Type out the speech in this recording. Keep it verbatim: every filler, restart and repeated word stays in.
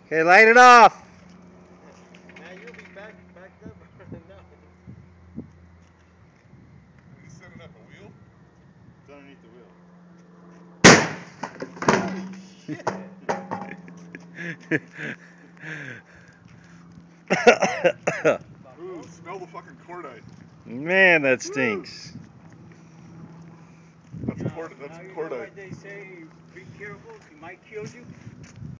Okay, light it off. Now you'll be back, backed up. No. He's setting up a wheel? It's underneath the wheel. Ooh, smell the fucking cordite. Man, that stinks. That's cord. That's Now you know cordite. what they say, be careful, he might kill you.